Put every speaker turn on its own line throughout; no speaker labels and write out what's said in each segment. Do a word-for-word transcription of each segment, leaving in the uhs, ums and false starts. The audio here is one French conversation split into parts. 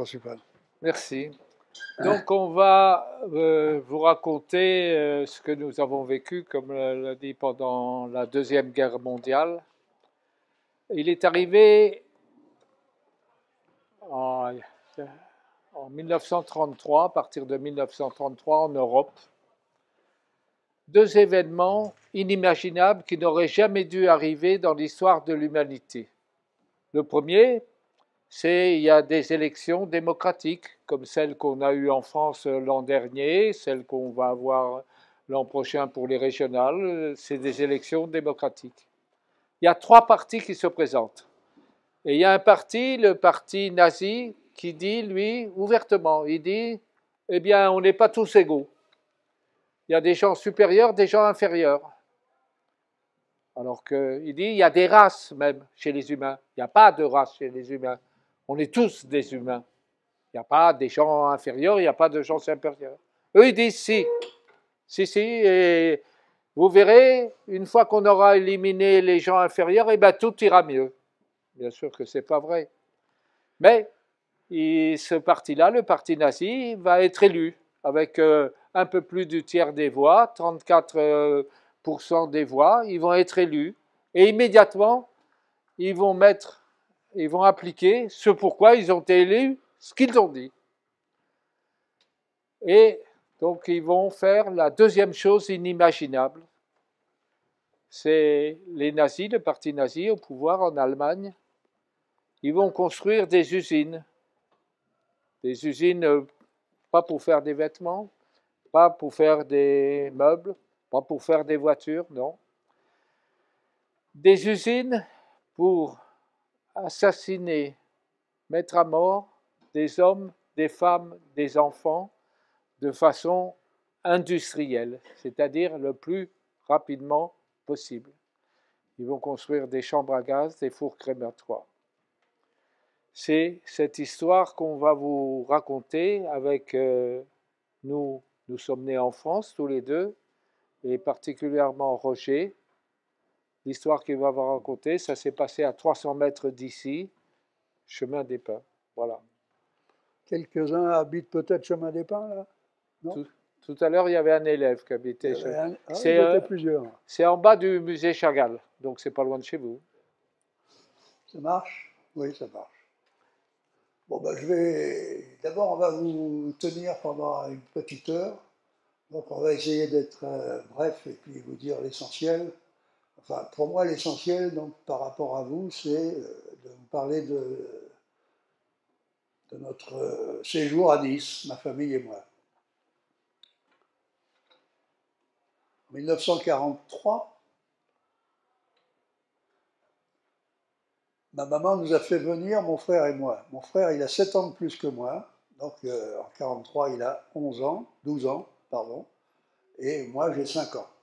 principal.
Merci. Donc, on va euh, vous raconter euh, ce que nous avons vécu, comme l'a dit, pendant la Deuxième Guerre mondiale. Il est arrivé en, en mille neuf cent trente-trois, à partir de mille neuf cent trente-trois, en Europe, deux événements inimaginables qui n'auraient jamais dû arriver dans l'histoire de l'humanité. Le premier, c'est il y a des élections démocratiques, comme celle qu'on a eue en France l'an dernier, celle qu'on va avoir l'an prochain pour les régionales, c'est des élections démocratiques. Il y a trois partis qui se présentent. Et il y a un parti, le parti nazi, qui dit, lui, ouvertement, il dit, eh bien, on n'est pas tous égaux. Il y a des gens supérieurs, des gens inférieurs. Alors qu'il dit, il y a des races même chez les humains. Il n'y a pas de race chez les humains. On est tous des humains. Il n'y a pas des gens inférieurs, il n'y a pas de gens supérieurs. Eux, ils disent si. Si, si. Et vous verrez, une fois qu'on aura éliminé les gens inférieurs, eh bien, tout ira mieux. Bien sûr que ce n'est pas vrai. Mais il, ce parti-là, le parti nazi, va être élu avec euh, un peu plus du tiers des voix, trente-quatre pour cent des voix. Ils vont être élus. Et immédiatement, ils vont mettre, ils vont appliquer ce pourquoi ils ont été élus, ce qu'ils ont dit. Et donc, ils vont faire la deuxième chose inimaginable. C'est les nazis, le parti nazi au pouvoir en Allemagne. Ils vont construire des usines. Des usines, pas pour faire des vêtements, pas pour faire des meubles, pas pour faire des voitures, non. Des usines pour assassiner, mettre à mort des hommes, des femmes, des enfants, de façon industrielle, c'est-à-dire le plus rapidement possible. Ils vont construire des chambres à gaz, des fours crématoires. C'est cette histoire qu'on va vous raconter avec euh, nous. Nous sommes nés en France tous les deux, et particulièrement Roger. L'histoire qu'il va vous raconter, ça s'est passé à trois cents mètres d'ici, chemin des Pins. Voilà.
Quelques-uns habitent peut-être chemin des Pins, là? Non?
Tout, tout à l'heure, il y avait un élève qui habitait.
Un... Ah,
c'est
euh,
plusieurs. C'est en bas du musée Chagall, donc c'est pas loin de chez vous.
Ça marche? Oui, ça marche. Bon, ben, je vais. D'abord, on va vous tenir pendant une petite heure. Donc, on va essayer d'être euh, bref et puis vous dire l'essentiel. Enfin, pour moi, l'essentiel, donc, par rapport à vous, c'est euh, de vous parler de, de notre euh, séjour à Nice, ma famille et moi. En mille neuf cent quarante-trois, ma maman nous a fait venir, mon frère et moi. Mon frère, il a sept ans de plus que moi. Donc, euh, en quarante-trois, il a onze ans, douze ans, pardon. Et moi, j'ai cinq ans.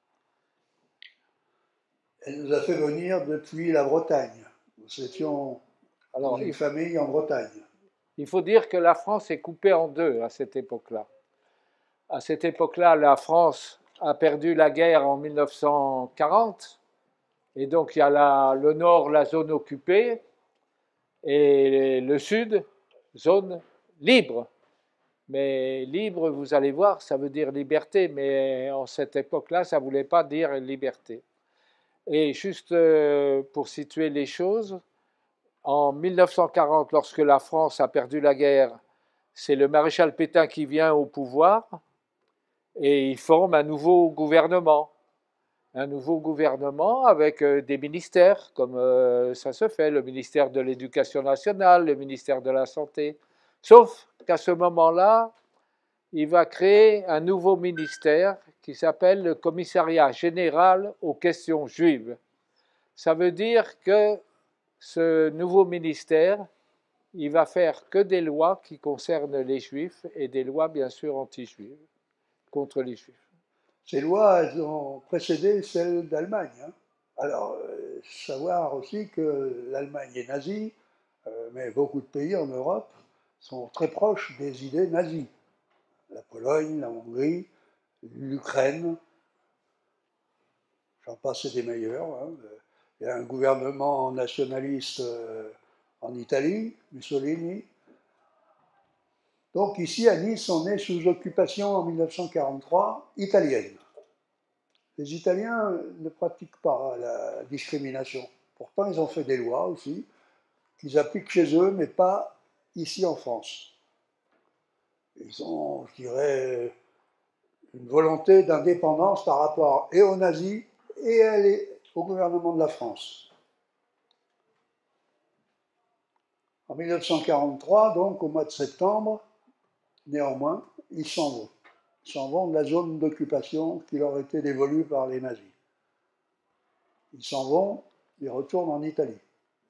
Elle nous a fait venir depuis la Bretagne. Nous étions Alors, dans une il, famille en Bretagne.
Il faut dire que la France est coupée en deux à cette époque-là. À cette époque-là, la France a perdu la guerre en mille neuf cent quarante. Et donc, il y a la, le nord, la zone occupée, et le sud, zone libre. Mais libre, vous allez voir, ça veut dire liberté, mais en cette époque-là, ça ne voulait pas dire liberté. Et juste pour situer les choses, en mille neuf cent quarante, lorsque la France a perdu la guerre, c'est le maréchal Pétain qui vient au pouvoir et il forme un nouveau gouvernement. Un nouveau gouvernement avec des ministères, comme ça se fait, le ministère de l'Éducation nationale, le ministère de la Santé. Sauf qu'à ce moment-là, il va créer un nouveau ministère qui s'appelle le Commissariat général aux questions juives. Ça veut dire que ce nouveau ministère, il va faire que des lois qui concernent les juifs et des lois bien sûr anti-juives, contre les juifs.
Ces lois, elles ont précédé celles d'Allemagne. Hein. Alors, euh, savoir aussi que l'Allemagne est nazie, euh, mais beaucoup de pays en Europe sont très proches des idées nazies. La Pologne, la Hongrie, l'Ukraine, j'en passe des meilleurs. Hein. Il y a un gouvernement nationaliste euh, en Italie, Mussolini. Donc ici, à Nice, on est sous occupation en mille neuf cent quarante-trois italienne. Les Italiens ne pratiquent pas la discrimination. Pourtant, ils ont fait des lois aussi, qu'ils appliquent chez eux, mais pas ici en France. Ils ont, je dirais, une volonté d'indépendance par rapport et aux nazis et au gouvernement de la France. En mille neuf cent quarante-trois, donc au mois de septembre, néanmoins, ils s'en vont. Ils s'en vont de la zone d'occupation qui leur était dévolue par les nazis. Ils s'en vont, ils retournent en Italie.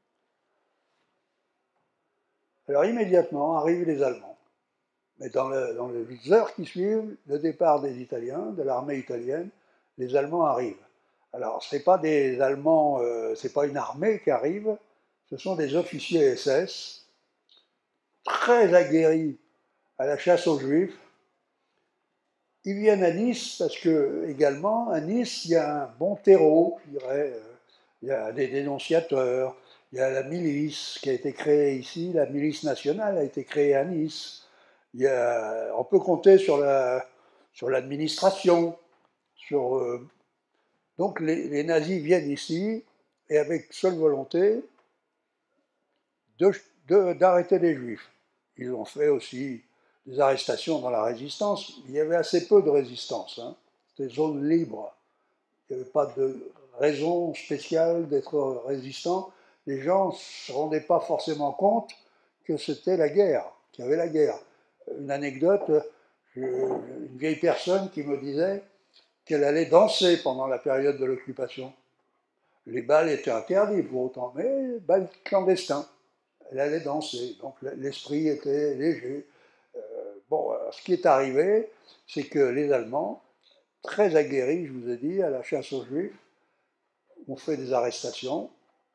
Alors immédiatement arrivent les Allemands. Mais dans, le, dans les heures qui suivent le départ des Italiens, de l'armée italienne, les Allemands arrivent. Alors ce n'est pas des Allemands, euh, c'est pas une armée qui arrive, ce sont des officiers S S très aguerris à la chasse aux Juifs. Ils viennent à Nice parce que, également, à Nice, il y a un bon terreau, je dirais. Il y a des dénonciateurs, il y a la milice qui a été créée ici, la milice nationale a été créée à Nice. Il y a, on peut compter sur la, sur l'administration, sur. Euh, donc les, les nazis viennent ici et avec seule volonté de, de, d'arrêter les Juifs. Ils ont fait aussi des arrestations dans la résistance. Il y avait assez peu de résistance. Hein. C'était zone libre. Il n'y avait pas de raison spéciale d'être résistant. Les gens ne se rendaient pas forcément compte que c'était la guerre, qu'il y avait la guerre. Une anecdote, une vieille personne qui me disait qu'elle allait danser pendant la période de l'occupation. Les bals étaient interdits pour autant, mais bals clandestins. Elle allait danser, donc l'esprit était léger. Euh, bon, ce qui est arrivé, c'est que les Allemands, très aguerris, je vous ai dit, à la chasse aux Juifs, ont fait des arrestations.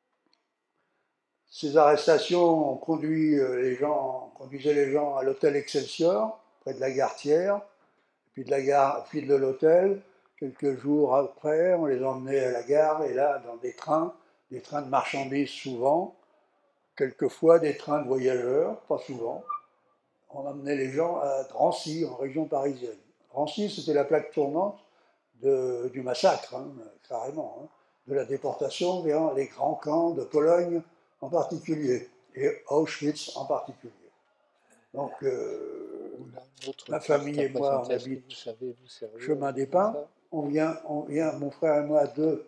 Ces arrestations ont conduit les gens, conduisaient les gens à l'hôtel Excelsior, près de la gare Thiers, puis de la gare, puis de l'hôtel. Quelques jours après, on les emmenait à la gare, et là, dans des trains, des trains de marchandises souvent, quelquefois des trains de voyageurs, pas souvent. On emmenait les gens à Drancy, en région parisienne. Drancy, c'était la plaque tournante de, du massacre, hein, carrément, hein, de la déportation vers les grands camps de Pologne en particulier, et Auschwitz en particulier. Donc, euh, ma famille et moi, on habite vous savez, vous servir, chemin des Pins. On vient, on vient, mon frère et moi, de,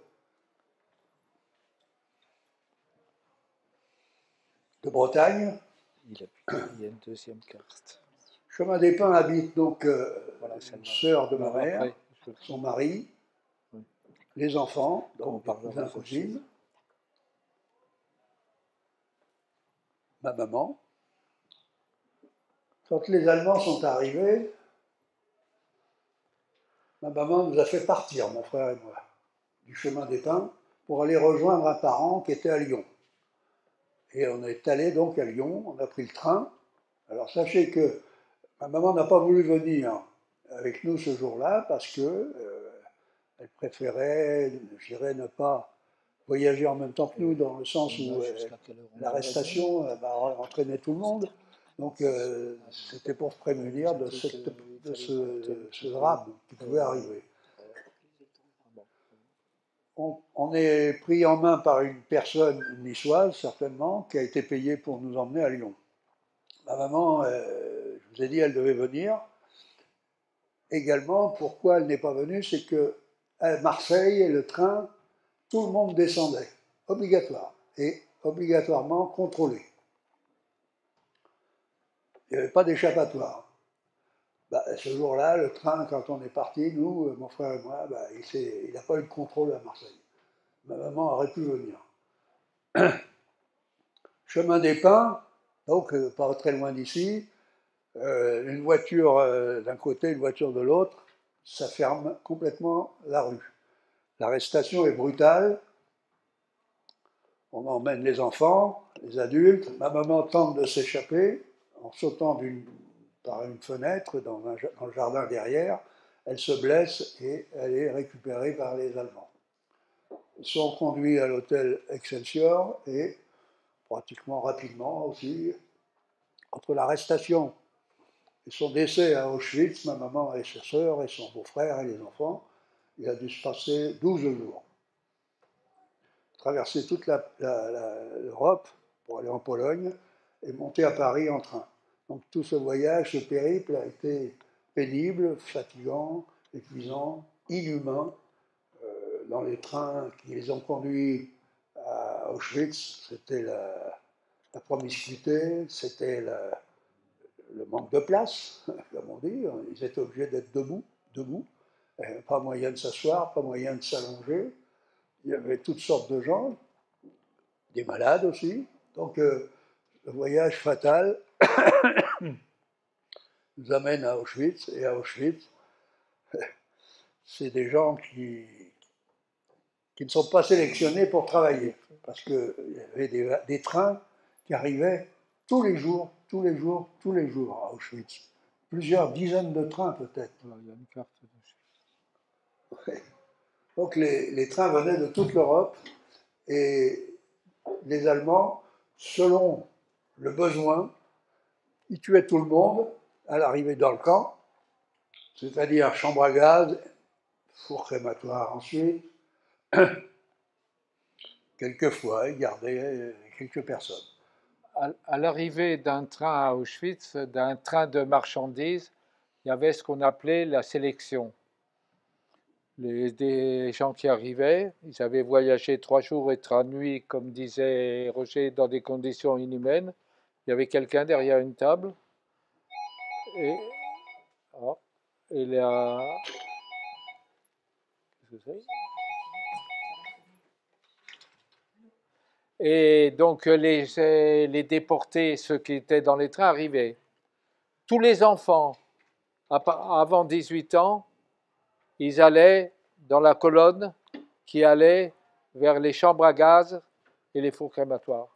de Bretagne.
Il, a, il y a une deuxième carte.
Chemin des Pins habite donc euh, voilà, une sœur de ma mère, après, son mari, oui. Les enfants, donc cousin, cousine, ma maman. Quand les Allemands sont arrivés, ma maman nous a fait partir, mon frère et moi, du chemin des Pins pour aller rejoindre un parent qui était à Lyon. Et on est allé donc à Lyon, on a pris le train. Alors sachez que ma maman n'a pas voulu venir avec nous ce jour-là parce que euh, elle préférait, je dirais, ne pas voyager en même temps que nous, dans le sens où euh, l'arrestation euh, bah, entraînait tout le monde. Donc euh, c'était pour se prémunir de, cette, de ce, ce drame qui pouvait arriver. On, on est pris en main par une personne niçoise, certainement, qui a été payée pour nous emmener à Lyon. Ma maman, euh, je vous ai dit, elle devait venir. Également, pourquoi elle n'est pas venue, c'est qu'à Marseille, le train, tout le monde descendait, obligatoire, et obligatoirement contrôlé. Il n'y avait pas d'échappatoire. Bah, ce jour-là, le train, quand on est parti, nous, mon frère et moi, bah, il n'a pas eu de contrôle à Marseille. Ma maman aurait pu venir. Chemin des Pins, donc euh, pas très loin d'ici, euh, une voiture euh, d'un côté, une voiture de l'autre, ça ferme complètement la rue. L'arrestation est brutale. On emmène les enfants, les adultes. Ma maman tente de s'échapper en sautant par une fenêtre dans, un, dans le jardin derrière. Elle se blesse et elle est récupérée par les Allemands. Ils sont conduits à l'hôtel Excelsior et pratiquement rapidement aussi, entre l'arrestation Et son décès à Auschwitz, ma maman et sa sœur et son beau-frère et les enfants, il a dû se passer douze jours. Traverser toute l'Europe pour aller en Pologne et monter à Paris en train. Donc tout ce voyage, ce périple a été pénible, fatigant, épuisant, inhumain. Euh, dans les trains qui les ont conduits à Auschwitz, c'était la, la promiscuité, c'était le manque de place, comme on dit. Ils étaient obligés d'être debout, debout. Pas moyen de s'asseoir, pas moyen de s'allonger. Il y avait toutes sortes de gens, des malades aussi. Donc euh, le voyage fatal nous amène à Auschwitz. Et à Auschwitz, c'est des gens qui, qui ne sont pas sélectionnés pour travailler. Parce qu'il y avait des, des trains qui arrivaient tous les jours, tous les jours, tous les jours à Auschwitz. Plusieurs dizaines de trains peut-être. Il y a une carte. Ouais. Donc les, les trains venaient de toute l'Europe et les Allemands, selon le besoin, ils tuaient tout le monde à l'arrivée dans le camp, c'est-à-dire chambre à gaz, four crématoire ensuite. Quelquefois, ils gardaient quelques personnes.
À l'arrivée d'un train à Auschwitz, d'un train de marchandises, il y avait ce qu'on appelait la sélection. Les, des gens qui arrivaient, ils avaient voyagé trois jours et trois nuits, comme disait Roger, dans des conditions inhumaines. Il y avait quelqu'un derrière une table. Et, oh, et là, qu'est-ce que c'est ? Et donc les, les déportés, ceux qui étaient dans les trains, arrivaient. Tous les enfants, avant dix-huit ans, ils allaient dans la colonne qui allait vers les chambres à gaz et les fours crématoires.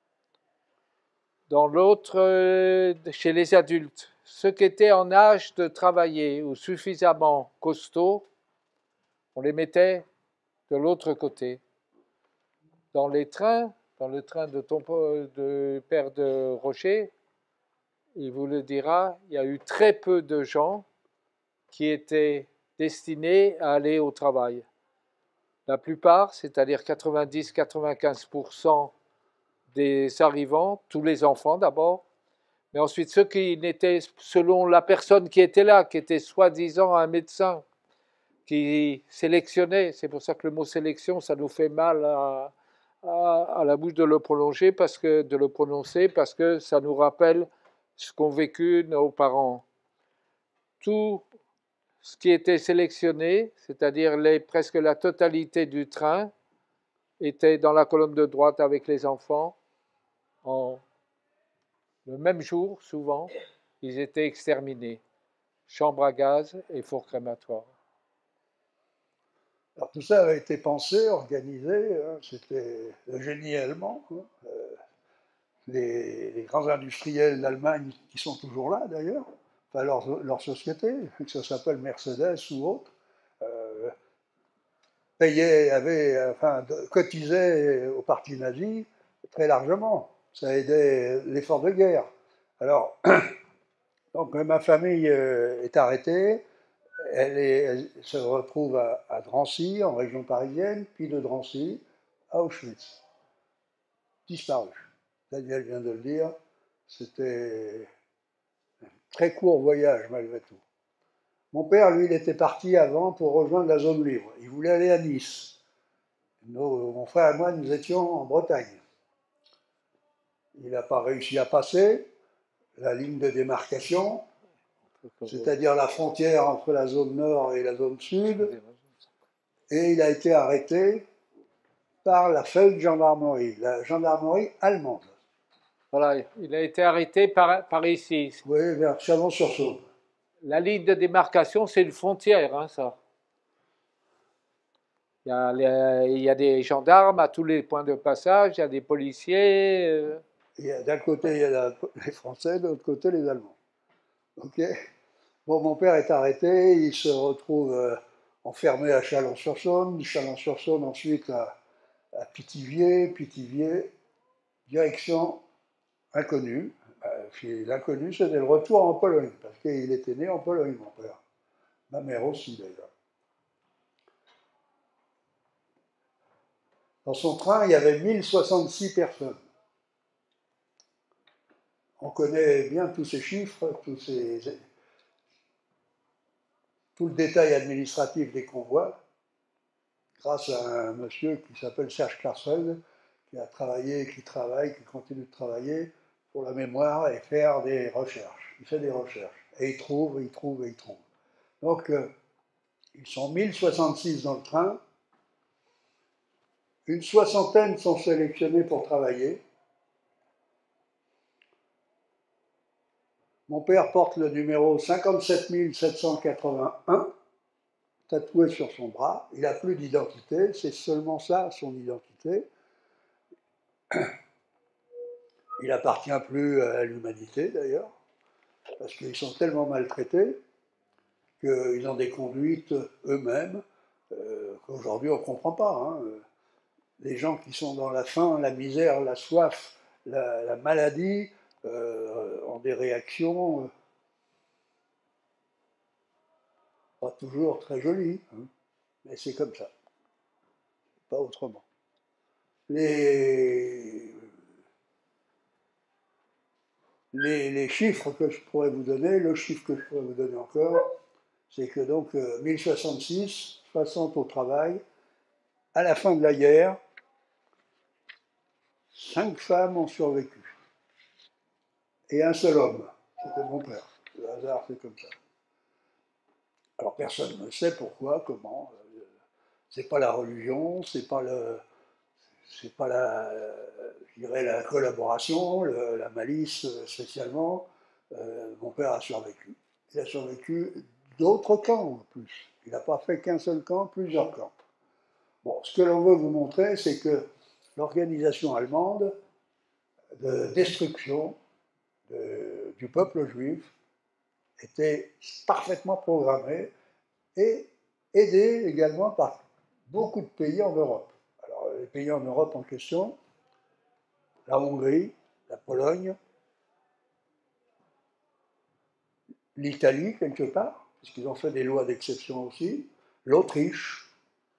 Dans l'autre, chez les adultes, ceux qui étaient en âge de travailler ou suffisamment costauds, on les mettait de l'autre côté. Dans les trains, dans le train de ton de père de Rocher, il vous le dira, il y a eu très peu de gens qui étaient destinés à aller au travail. La plupart, c'est-à-dire quatre-vingt-dix à quatre-vingt-quinze pour cent des arrivants, tous les enfants d'abord, mais ensuite ceux qui n'étaient, selon la personne qui était là, qui était soi-disant un médecin, qui sélectionnait, c'est pour ça que le mot sélection, ça nous fait mal à, à, à la bouche de le prolonger, parce que, de le prononcer, parce que ça nous rappelle ce qu'ont vécu nos parents. Tout ce qui était sélectionné, c'est-à-dire les, presque la totalité du train, était dans la colonne de droite avec les enfants. En, le même jour, souvent, ils étaient exterminés. Chambre à gaz et four crématoire.
Alors tout ça avait été pensé, organisé, hein, c'était le génie allemand. Hein. Euh, les, les grands industriels d'Allemagne, qui sont toujours là d'ailleurs, enfin leur, leur société, que ça s'appelle Mercedes ou autre, euh, payaient, avaient, enfin, cotisaient au parti nazi très largement. Ça aidait l'effort de guerre. Alors, donc ma famille est arrêtée. Elle, est, elle, se retrouve à, à Drancy, en région parisienne, puis de Drancy à Auschwitz. Disparu. Daniel vient de le dire, c'était un très court voyage malgré tout. Mon père, lui, il était parti avant pour rejoindre la zone libre. Il voulait aller à Nice. Nos, mon frère et moi, nous étions en Bretagne. Il n'a pas réussi à passer la ligne de démarcation, c'est-à-dire la frontière entre la zone nord et la zone sud, et il a été arrêté par la Feldgendarmerie, la gendarmerie allemande.
Voilà, il a été arrêté par, par ici.
Oui, vers Chalon-sur-Saône.
La ligne de démarcation, c'est une frontière, hein, ça. Il y, a les, il y a des gendarmes à tous les points de passage, il y a des policiers. Euh...
D'un côté, il y a la, les Français, de l'autre côté, les Allemands. Ok. Bon, mon père est arrêté, il se retrouve euh, enfermé à Chalon-sur-Saône, Chalon-sur-Saône ensuite à, à Pithiviers, Pithiviers, direction inconnue, L'inconnu, c'était le retour en Pologne, parce qu'il était né en Pologne, mon père. Ma mère aussi, d'ailleurs. Dans son train, il y avait mille soixante-six personnes. On connaît bien tous ces chiffres, tous ces, tout le détail administratif des convois, grâce à un monsieur qui s'appelle Serge Klarsfeld, qui a travaillé, qui travaille, qui continue de travailler pour la mémoire et faire des recherches. Il fait des recherches. Et il trouve, il trouve, et il trouve. Donc, euh, ils sont mille soixante-six dans le train. Une soixantaine sont sélectionnés pour travailler. Mon père porte le numéro cinquante-sept mille sept cent quatre-vingt-un, tatoué sur son bras. Il n'a plus d'identité, c'est seulement ça, son identité. Il n'appartient plus à l'humanité, d'ailleurs, parce qu'ils sont tellement maltraités qu'ils ont des conduites eux-mêmes euh, qu'aujourd'hui on ne comprend pas. Hein. Les gens qui sont dans la faim, la misère, la soif, la, la maladie, euh, ont des réactions euh, pas toujours très jolies, hein, mais c'est comme ça, pas autrement. Les, les, les chiffres que je pourrais vous donner, le chiffre que je pourrais vous donner encore, c'est que donc euh, mille soixante-six, soixante au travail, à la fin de la guerre, cinq femmes ont survécu. Et un seul homme, c'était mon père. Le hasard, c'est comme ça. Alors personne ne sait pourquoi, comment. C'est pas la religion, c'est pas le, c'est pas la, je dirais la collaboration, le, la malice spécialement. Euh, mon père a survécu. Il a survécu d'autres camps en plus. Il n'a pas fait qu'un seul camp, plusieurs camps. Bon, ce que l'on veut vous montrer, c'est que l'organisation allemande de destruction de, du peuple juif était parfaitement programmée et aidée également par beaucoup de pays en Europe. Alors, les pays en Europe en question, la Hongrie, la Pologne, l'Italie quelque part, puisqu'ils ont fait des lois d'exception aussi, l'Autriche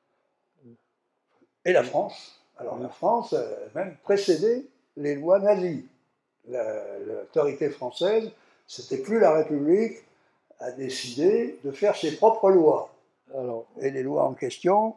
et la France. Alors la France a même précédé les lois nazies. L'autorité française, c'était plus la République, a décidé de faire ses propres lois. Alors, et les lois en question.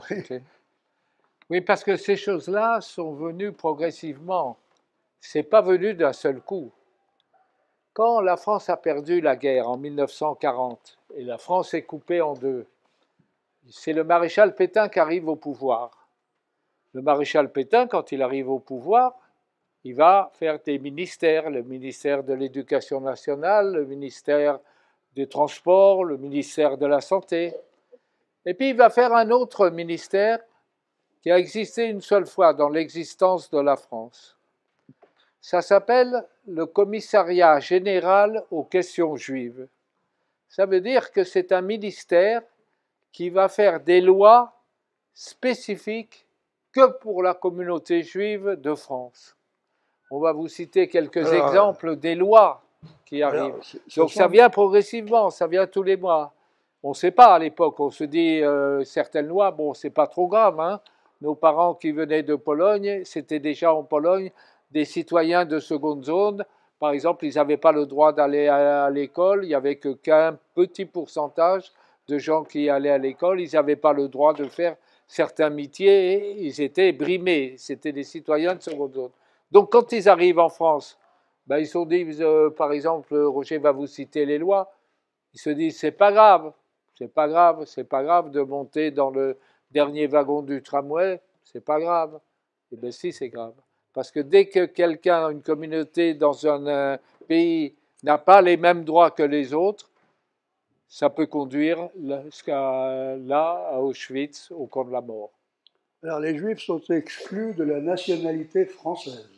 Oui, parce que ces choses-là sont venues progressivement. C'est pas venu d'un seul coup. Quand la France a perdu la guerre en mille neuf cent quarante et la France est coupée en deux, c'est le maréchal Pétain qui arrive au pouvoir. Le maréchal Pétain, quand il arrive au pouvoir, il va faire des ministères, le ministère de l'Éducation nationale, le ministère des Transports, le ministère de la Santé. Et puis il va faire un autre ministère qui a existé une seule fois dans l'existence de la France. Ça s'appelle le Commissariat général aux questions juives. Ça veut dire que c'est un ministère qui va faire des lois spécifiques que pour la communauté juive de France. On va vous citer quelques alors, exemples des lois qui arrivent. Alors, Donc ça vient progressivement, ça vient tous les mois. On ne sait pas à l'époque, on se dit euh, certaines lois, bon, c'est pas trop grave. Hein. Nos parents qui venaient de Pologne, c'était déjà en Pologne des citoyens de seconde zone. Par exemple, ils n'avaient pas le droit d'aller à l'école, il n'y avait que qu'un petit pourcentage de gens qui allaient à l'école, ils n'avaient pas le droit de faire certains métiers, et ils étaient brimés, c'était des citoyens de seconde zone. Donc quand ils arrivent en France, ben, ils se sont dit, euh, par exemple, Roger va vous citer les lois, ils se disent, c'est pas grave, c'est pas grave, c'est pas grave de monter dans le dernier wagon du tramway, c'est pas grave. Eh bien si, c'est grave. Parce que dès que quelqu'un, une communauté dans un euh, pays n'a pas les mêmes droits que les autres, ça peut conduire jusqu'à là, à Auschwitz, au camp de la mort.
Alors les Juifs sont exclus de la nationalité française.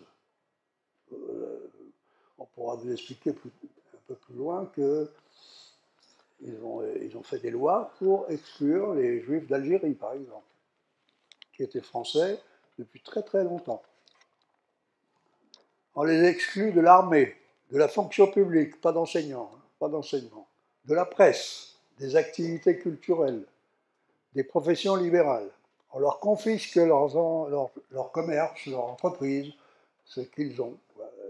Euh, on pourra vous expliquer plus, un peu plus loin qu'ils ont, ils ont fait des lois pour exclure les Juifs d'Algérie, par exemple, qui étaient français depuis très très longtemps. On les exclut de l'armée. de la fonction publique, pas d'enseignants, hein, pas d'enseignement, de la presse, des activités culturelles, des professions libérales. On leur confisque leurs, leur, leur commerce, leur entreprise, ce qu'ils ont,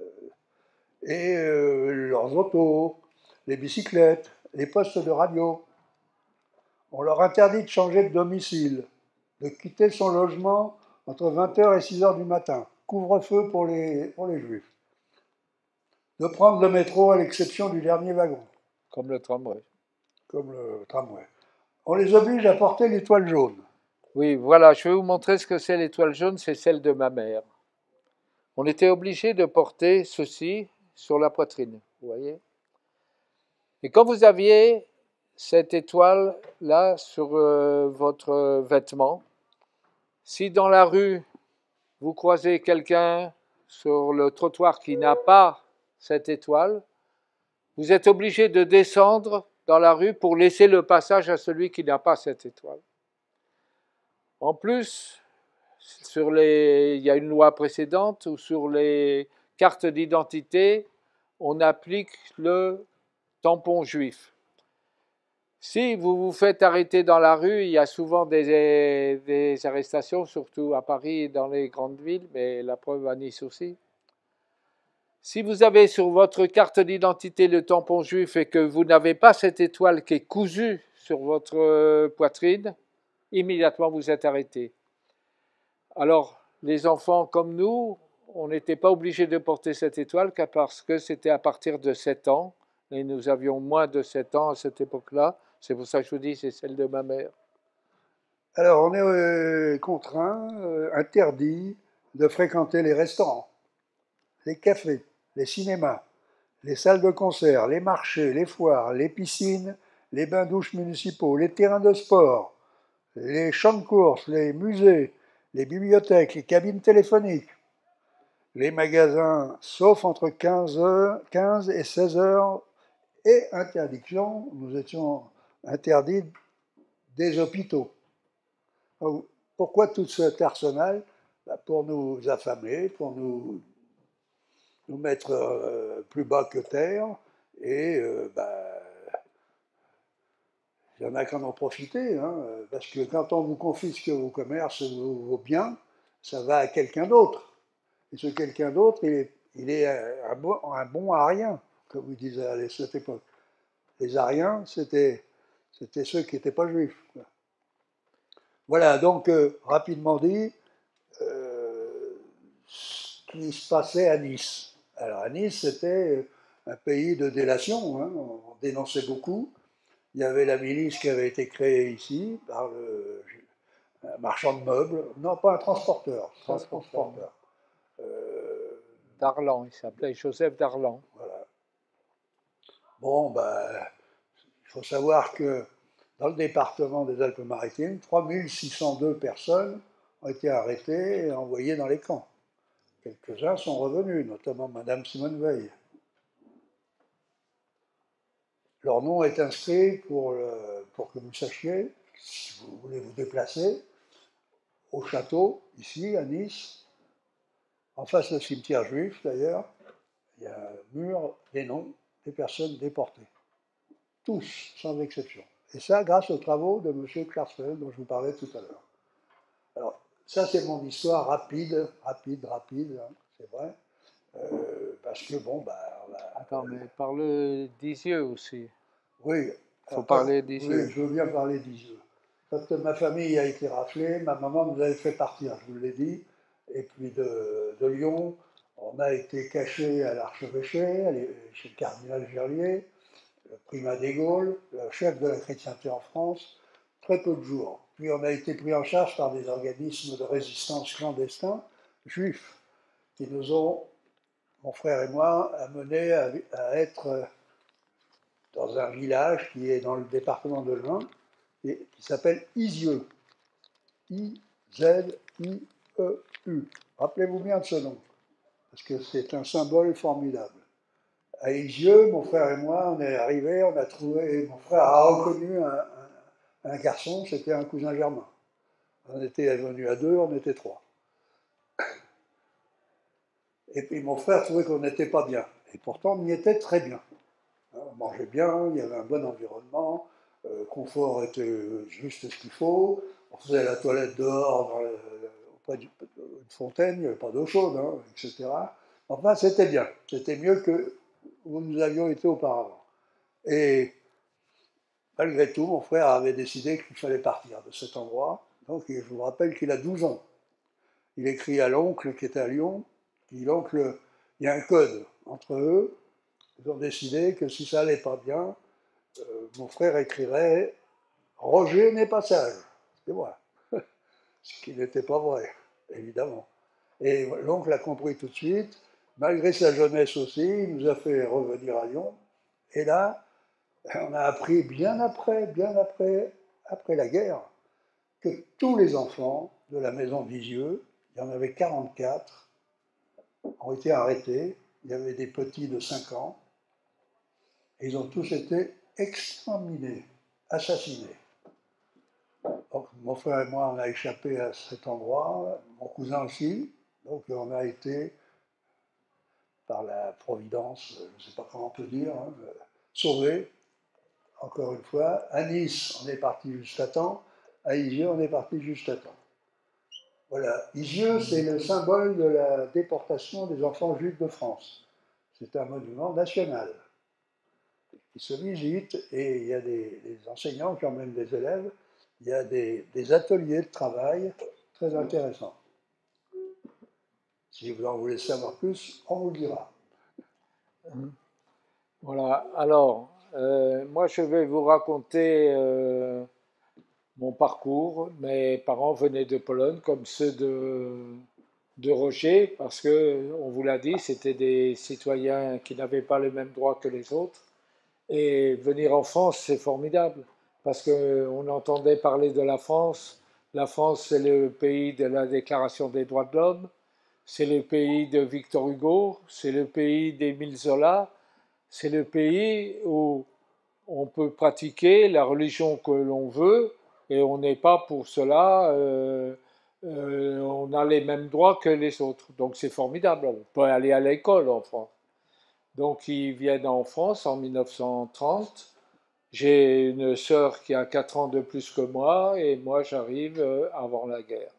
et euh, leurs autos, les bicyclettes, les postes de radio. On leur interdit de changer de domicile, de quitter son logement entre vingt heures et six heures du matin, couvre-feu pour les, pour les juifs, de prendre le métro à l'exception du dernier wagon.
Comme le tramway.
Comme le tramway. On les oblige à porter l'étoile jaune.
Oui, voilà, je vais vous montrer ce que c'est l'étoile jaune, c'est celle de ma mère. On était obligé de porter ceci sur la poitrine, vous voyez. Et quand vous aviez cette étoile-là sur euh, votre vêtement, si dans la rue, vous croisez quelqu'un sur le trottoir qui n'a pas cette étoile, vous êtes obligé de descendre dans la rue pour laisser le passage à celui qui n'a pas cette étoile. En plus, sur les, il y a une loi précédente où sur les cartes d'identité, on applique le tampon juif. Si vous vous faites arrêter dans la rue, il y a souvent des, des arrestations, surtout à Paris et dans les grandes villes, mais la preuve à Nice aussi. Si vous avez sur votre carte d'identité le tampon juif et que vous n'avez pas cette étoile qui est cousue sur votre poitrine, immédiatement vous êtes arrêté. Alors, les enfants comme nous, on n'était pas obligés de porter cette étoile parce que c'était à partir de sept ans, et nous avions moins de sept ans à cette époque-là. C'est pour ça que je vous dis, c'est celle de ma mère.
Alors, on est euh, contraint, euh, interdit de fréquenter les restaurants, les cafés, les cinémas, les salles de concert, les marchés, les foires, les piscines, les bains-douches municipaux, les terrains de sport, les champs de course, les musées, les bibliothèques, les cabines téléphoniques, les magasins, sauf entre quinze heures, quinze et seize heures, et interdiction, nous étions interdits des hôpitaux. Donc, pourquoi tout cet arsenal? Pour nous affamer, pour nous, nous mettre euh, plus bas que terre, et euh, bah, il y en a qui en ont profité, hein, parce que quand on vous confisque vos commerces, vos, vos biens, ça va à quelqu'un d'autre. Et ce quelqu'un d'autre, il est, il est un, bon, un bon arien, comme vous disiez à cette époque. Les ariens, c'était, c'était ceux qui n'étaient pas juifs. Voilà, donc, euh, rapidement dit, euh, ce qui se passait à Nice. Alors, à Nice, c'était un pays de délation, hein, on dénonçait beaucoup. Il y avait la milice qui avait été créée ici par le, un marchand de meubles, non pas un transporteur, c'est un transporteur.
Euh, Darlan, il s'appelait Joseph Darlan.
Voilà. Bon, ben, il faut savoir que dans le département des Alpes-Maritimes, trois mille six cent deux personnes ont été arrêtées et envoyées dans les camps. Quelques-uns sont revenus, notamment Madame Simone Veil. Leur nom est inscrit pour, le, pour que vous sachiez, si vous voulez vous déplacer, au château, ici, à Nice, en face du cimetière juif d'ailleurs, il y a un mur des noms des personnes déportées. Tous, sans exception. Et ça, grâce aux travaux de M. Klarsfeld, dont je vous parlais tout à l'heure. Alors, ça, c'est mon histoire rapide, rapide, rapide, hein, c'est vrai. Euh, parce que, bon, bah... On va,
Attends, mais parle d'Isieux aussi.
Oui.
Il faut parler d'Isieux.
Oui, je veux bien parler d'Isieux. Quand ma famille a été raflée, ma maman nous avait fait partir, je vous l'ai dit. Et puis de, de Lyon, on a été caché à l'archevêché, chez le cardinal Gerlier, le primat des Gaules, le chef de la chrétienté en France, très peu de jours. Puis on a été pris en charge par des organismes de résistance clandestins, juifs, qui nous ont, mon frère et moi, amenés à, à être dans un village qui est dans le département de l'Ain, et qui s'appelle Isieux. I Z I E U. Rappelez-vous bien de ce nom, parce que c'est un symbole formidable. À Isieux, mon frère et moi, on est arrivés, on a trouvé, mon frère a reconnu un, un, un garçon, c'était un cousin germain. On était venus à deux, on était trois. Et puis mon frère trouvait qu'on n'était pas bien. Et pourtant, on y était très bien. On mangeait bien, il y avait un bon environnement, le confort était juste ce qu'il faut. On faisait la toilette dehors, dans le, auprès d'une fontaine, il n'y avait pas d'eau chaude, hein, et cetera. Enfin, c'était bien. C'était mieux que où nous avions été auparavant. Et malgré tout, mon frère avait décidé qu'il fallait partir de cet endroit. Donc, je vous rappelle qu'il a douze ans. Il écrit à l'oncle qui était à Lyon, il dit l'oncle, il y a un code entre eux. Ils ont décidé que si ça allait pas bien, euh, mon frère écrirait Roger n'est pas sage. C'est moi. Ce qui n'était pas vrai, évidemment. Et l'oncle a compris tout de suite, malgré sa jeunesse aussi, il nous a fait revenir à Lyon. Et là, on a appris bien après, bien après, après la guerre, que tous les enfants de la maison Visieux, il y en avait quarante-quatre, ont été arrêtés. Il y avait des petits de cinq ans. Et ils ont tous été exterminés, assassinés. Donc, mon frère et moi, on a échappé à cet endroit, mon cousin aussi. Donc, on a été, par la providence, je ne sais pas comment on peut dire, hein, sauvés. Encore une fois, à Nice, on est parti juste à temps. À Isieux, on est parti juste à temps. Voilà. Isieux, c'est le symbole de la déportation des enfants juifs de France. C'est un monument national qui se visite et il y a des, des enseignants qui emmènent des élèves. Il y a des, des ateliers de travail très intéressants. Si vous en voulez savoir plus, on vous le dira.
Voilà, alors, euh, moi je vais vous raconter euh, mon parcours. Mes parents venaient de Pologne, comme ceux de, de Roger, parce que, on vous l'a dit, c'était des citoyens qui n'avaient pas les mêmes droits que les autres. Et venir en France, c'est formidable, parce qu'on entendait parler de la France. La France, c'est le pays de la Déclaration des droits de l'homme, c'est le pays de Victor Hugo, c'est le pays d'Émile Zola, c'est le pays où on peut pratiquer la religion que l'on veut et on n'est pas pour cela, euh, euh, on a les mêmes droits que les autres. Donc c'est formidable, on peut aller à l'école en France. Donc ils viennent en France en mille neuf cent trente. J'ai une sœur qui a quatre ans de plus que moi et moi j'arrive euh, avant la guerre.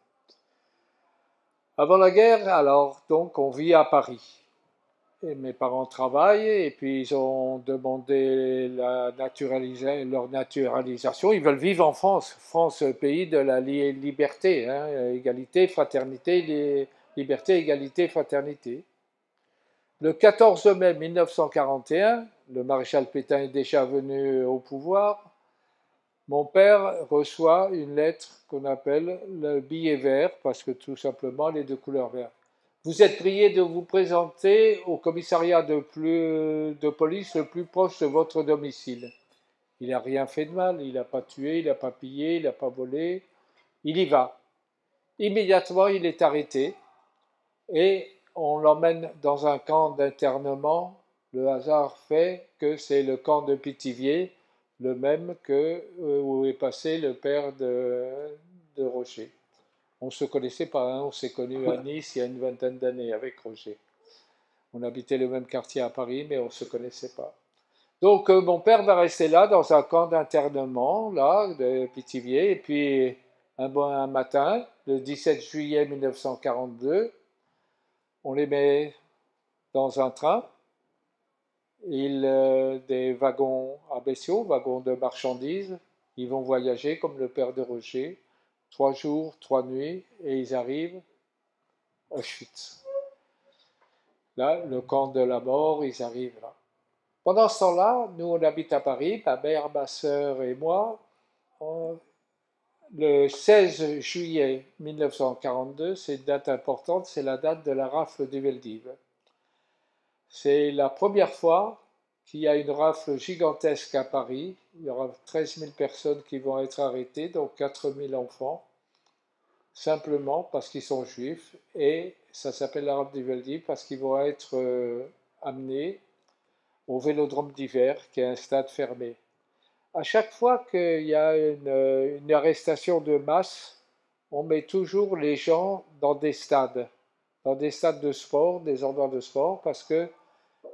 Avant la guerre, alors, donc on vit à Paris. Et mes parents travaillent et puis ils ont demandé la naturalisa- leur naturalisation. Ils veulent vivre en France, France, pays de la li- liberté, hein, égalité, fraternité, li- liberté, égalité, fraternité. Le quatorze mai mille neuf cent quarante et un, le maréchal Pétain est déjà venu au pouvoir. Mon père reçoit une lettre qu'on appelle le billet vert, parce que tout simplement, les deux couleurs vertes. Vous êtes prié de vous présenter au commissariat de, plus, de police le plus proche de votre domicile. Il n'a rien fait de mal, il n'a pas tué, il n'a pas pillé, il n'a pas volé. Il y va. Immédiatement, il est arrêté et on l'emmène dans un camp d'internement. Le hasard fait que c'est le camp de Pithiviers, le même que où est passé le père de, de Roger. On ne se connaissait pas, hein, on s'est connus à Nice il y a une vingtaine d'années avec Roger. On habitait le même quartier à Paris, mais on ne se connaissait pas. Donc euh, mon père va rester là, dans un camp d'internement, là, de Pithiviers, et puis un bon un matin, le dix-sept juillet mille neuf cent quarante-deux, on les met dans un train, ils, euh, des wagons à bestiaux, wagons de marchandises. Ils vont voyager comme le père de Roger, trois jours, trois nuits, et ils arrivent à Auschwitz. Là, le camp de la mort, ils arrivent là. Pendant ce temps-là, nous, on habite à Paris, ma mère, ma sœur et moi. On, le seize juillet mille neuf cent quarante-deux, c'est une date importante, c'est la date de la rafle du Veldiv. C'est la première fois qu'il y a une rafle gigantesque à Paris. Il y aura treize mille personnes qui vont être arrêtées, donc quatre mille enfants, simplement parce qu'ils sont juifs. Et ça s'appelle la rafle du Veldiv parce qu'ils vont être euh, amenés au Vélodrome d'hiver, qui est un stade fermé. À chaque fois qu'il y a une, une arrestation de masse, on met toujours les gens dans des stades, dans des stades de sport, des endroits de sport, parce que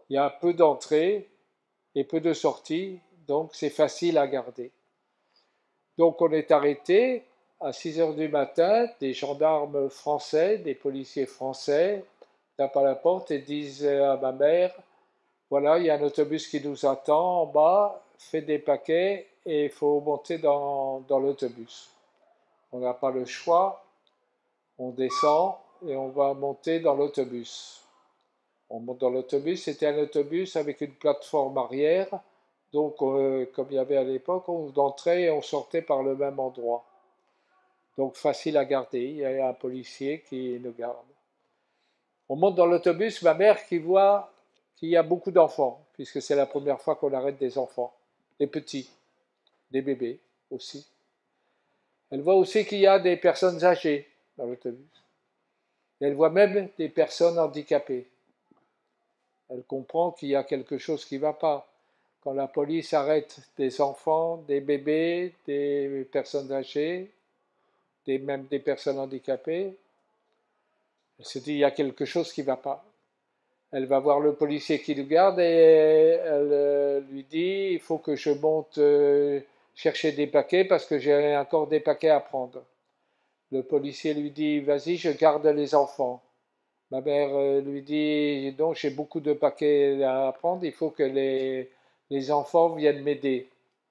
Il y a peu d'entrées et peu de sorties, donc c'est facile à garder. Donc on est arrêté à six heures du matin, des gendarmes français, des policiers français tapent à la porte et disent à ma mère, voilà, il y a un autobus qui nous attend en bas, fait des paquets et il faut monter dans, dans l'autobus. On n'a pas le choix, on descend et on va monter dans l'autobus. On monte dans l'autobus, c'était un autobus avec une plateforme arrière, donc euh, comme il y avait à l'époque, on entrait et on sortait par le même endroit. Donc facile à garder, il y a un policier qui nous garde. On monte dans l'autobus, ma mère qui voit qu'il y a beaucoup d'enfants, puisque c'est la première fois qu'on arrête des enfants, des petits, des bébés aussi. Elle voit aussi qu'il y a des personnes âgées dans l'autobus. Et elle voit même des personnes handicapées. Elle comprend qu'il y a quelque chose qui ne va pas. Quand la police arrête des enfants, des bébés, des personnes âgées, des, même des personnes handicapées, elle se dit il y a quelque chose qui ne va pas. Elle va voir le policier qui nous garde et elle euh, lui dit il faut que je monte euh, chercher des paquets parce que j'ai encore des paquets à prendre. Le policier lui dit vas-y, je garde les enfants. Ma mère euh, lui dit non, j'ai beaucoup de paquets à prendre, il faut que les, les enfants viennent m'aider.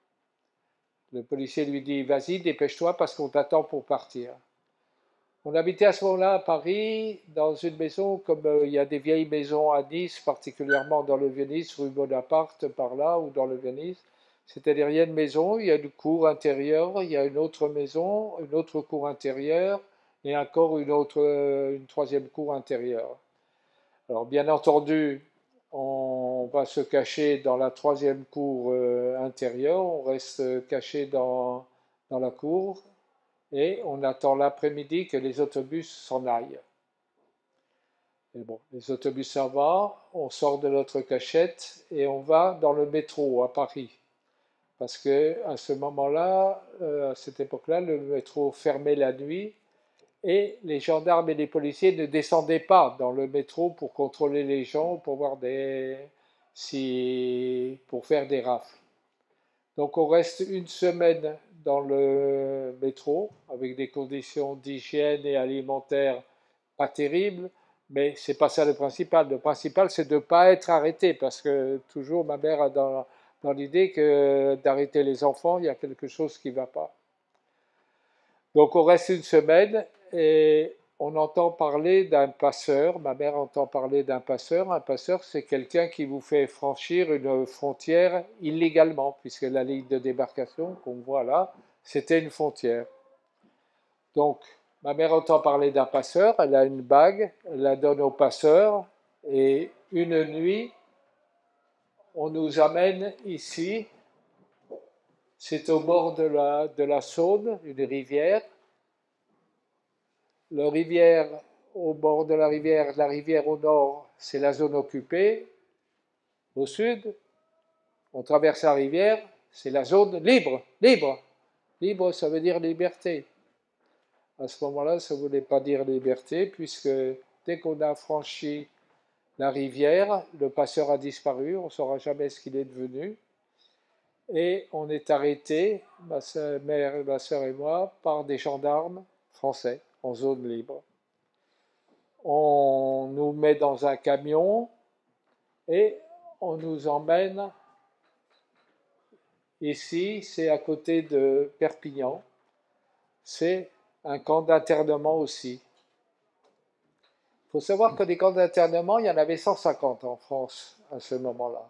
Le policier lui dit vas-y, dépêche-toi parce qu'on t'attend pour partir. On habitait à ce moment-là à Paris, dans une maison, comme euh, il y a des vieilles maisons à Nice, particulièrement dans le Vieux-Nice, rue Bonaparte, par là, ou dans le Vieux-Nice. C'est-à-dire, il y a une maison, il y a une cour intérieure, il y a une autre maison, une autre cour intérieure, et encore une autre, euh, une troisième cour intérieure. Alors, bien entendu, on va se cacher dans la troisième cour euh, intérieure, on reste caché dans, dans la cour, et on attend l'après-midi que les autobus s'en aillent. Et bon, les autobus s'en vont, on sort de notre cachette et on va dans le métro à Paris. Parce que à ce moment-là, euh, à cette époque-là, le métro fermait la nuit et les gendarmes et les policiers ne descendaient pas dans le métro pour contrôler les gens, pour voir des, si, pour faire des rafles. Donc on reste une semaine dans le métro avec des conditions d'hygiène et alimentaire pas terribles, mais c'est pas ça le principal. Le principal c'est de ne pas être arrêté parce que toujours ma mère a dans, dans l'idée que d'arrêter les enfants, il y a quelque chose qui ne va pas. Donc on reste une semaine et on entend parler d'un passeur. Ma mère entend parler d'un passeur. Un passeur, c'est quelqu'un qui vous fait franchir une frontière illégalement, puisque la ligne de débarcation qu'on voit là, c'était une frontière. Donc, ma mère entend parler d'un passeur, elle a une bague, elle la donne au passeur, et une nuit, on nous amène ici. C'est au bord de la, de la Saône, une rivière. La rivière, au bord de la rivière, la rivière au nord, c'est la zone occupée. Au sud, on traverse la rivière, c'est la zone libre, libre. Libre, ça veut dire liberté. À ce moment-là, ça ne voulait pas dire liberté, puisque dès qu'on a franchi la rivière, le passeur a disparu, on ne saura jamais ce qu'il est devenu. Et on est arrêté, ma soeur, mère, ma soeur et moi, par des gendarmes français en zone libre. On nous met dans un camion et on nous emmène ici, c'est à côté de Perpignan, c'est un camp d'internement aussi. Il faut savoir que des camps d'internement, il y en avait cent cinquante en France à ce moment-là.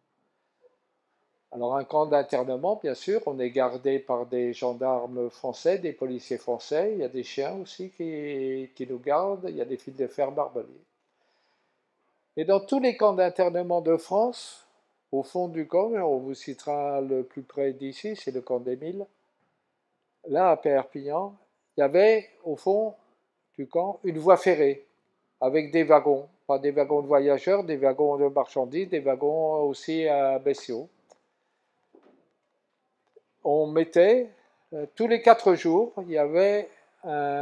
Alors un camp d'internement, bien sûr, on est gardé par des gendarmes français, des policiers français, il y a des chiens aussi qui, qui nous gardent, il y a des fils de fer barbelés. Et dans tous les camps d'internement de France, au fond du camp, on vous citera le plus près d'ici, c'est le camp d'Émile, là à Perpignan, il y avait au fond du camp une voie ferrée avec des wagons, pas des wagons de voyageurs, des wagons de marchandises, des wagons aussi à bestiaux. On mettait, euh, tous les quatre jours, il y avait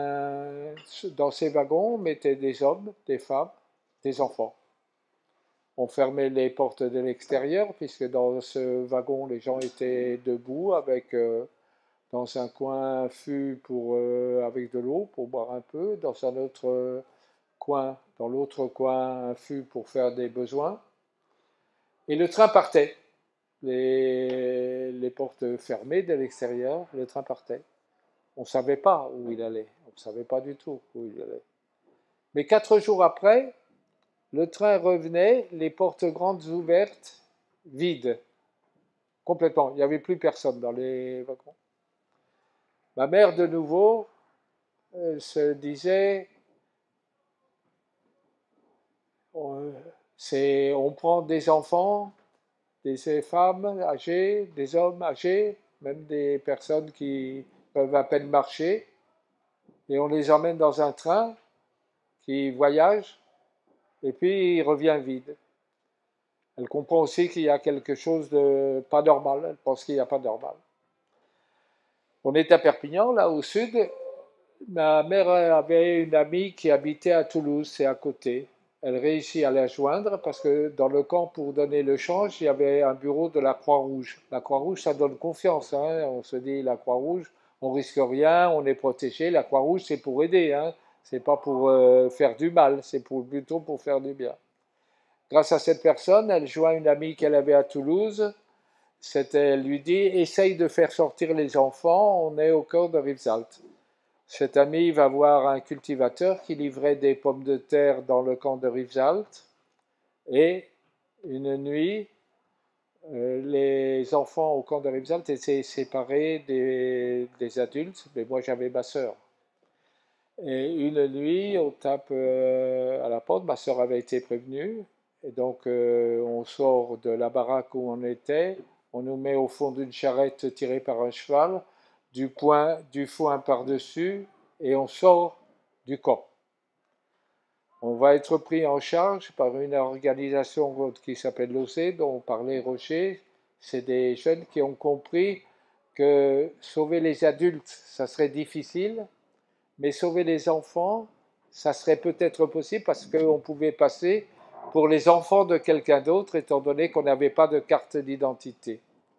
un, dans ces wagons, on mettait des hommes, des femmes, des enfants. On fermait les portes de l'extérieur, puisque dans ce wagon, les gens étaient debout avec euh, dans un coin un fût pour, euh, avec de l'eau pour boire un peu, dans un autre euh, coin, dans l'autre coin, un fût pour faire des besoins. Et le train partait. Les, les portes fermées de l'extérieur, le train partait. On ne savait pas où il allait. On ne savait pas du tout où il allait. Mais quatre jours après, le train revenait, les portes grandes ouvertes, vides, complètement. Il n'y avait plus personne dans les wagons. Ma mère, de nouveau, euh, se disait, on, c'est, on prend des enfants, des femmes âgées, des hommes âgés, même des personnes qui peuvent à peine marcher, et on les emmène dans un train qui voyage, et puis il revient vide. Elle comprend aussi qu'il y a quelque chose de pas normal, elle pense qu'il n'y a pas de normal. On est à Perpignan, là au sud. Ma mère avait une amie qui habitait à Toulouse, c'est à côté. Elle réussit à la joindre parce que dans le camp, pour donner le change, il y avait un bureau de la Croix-Rouge. La Croix-Rouge, ça donne confiance. Hein. On se dit, la Croix-Rouge, on risque rien, on est protégé. La Croix-Rouge, c'est pour aider. Hein. C'est pas pour euh, faire du mal, c'est pour, plutôt pour faire du bien. Grâce à cette personne, elle joint une amie qu'elle avait à Toulouse. Elle lui dit, essaye de faire sortir les enfants, on est au cœur de Rivesaltes. Cet ami va voir un cultivateur qui livrait des pommes de terre dans le camp de Rivesaltes. Et une nuit, euh, les enfants au camp de Rivesaltes étaient séparés des, des adultes, mais moi j'avais ma sœur. Et une nuit, on tape euh, à la porte, ma sœur avait été prévenue, et donc euh, on sort de la baraque où on était, on nous met au fond d'une charrette tirée par un cheval, du, point, du foin par-dessus, et on sort du camp. On va être pris en charge par une organisation qui s'appelle l'O C, dont parlait Rocher. C'est des jeunes qui ont compris que sauver les adultes, ça serait difficile, mais sauver les enfants, ça serait peut-être possible parce qu'on pouvait passer pour les enfants de quelqu'un d'autre, étant donné qu'on n'avait pas de carte d'identité.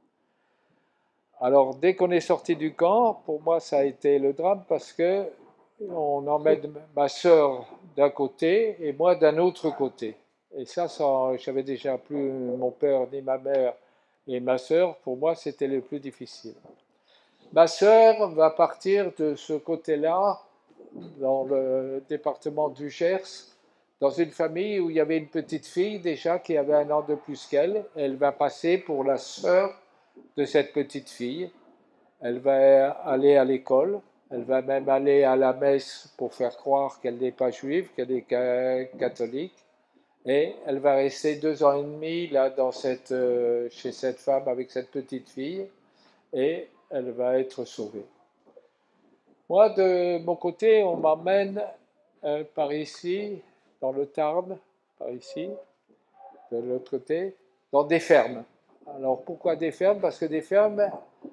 Alors, dès qu'on est sorti du camp, pour moi, ça a été le drame parce que on emmène ma sœur d'un côté et moi d'un autre côté. Et ça, ça j'avais déjà plus mon père ni ma mère et ma sœur. Pour moi, c'était le plus difficile. Ma sœur va partir de ce côté-là, dans le département du Gers, dans une famille où il y avait une petite fille déjà qui avait un an de plus qu'elle. Elle va passer pour la sœur de cette petite fille. Elle va aller à l'école. Elle va même aller à la messe pour faire croire qu'elle n'est pas juive, qu'elle est catholique. Et elle va rester deux ans et demi là, dans cette, euh, chez cette femme avec cette petite fille. Et elle va être sauvée. Moi, de mon côté, on m'emmène euh, par ici, dans le Tarn, par ici, de l'autre côté, dans des fermes. Alors pourquoi des fermes? Parce que des fermes,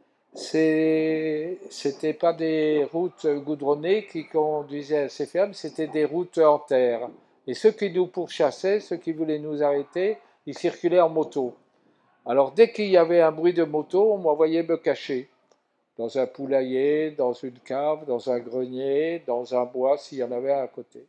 ce n'était pas des routes goudronnées qui conduisaient à ces fermes, c'était des routes en terre. Et ceux qui nous pourchassaient, ceux qui voulaient nous arrêter, ils circulaient en moto. Alors dès qu'il y avait un bruit de moto, on m'envoyait me cacher. Dans un poulailler, dans une cave, dans un grenier, dans un bois, s'il y en avait un à côté.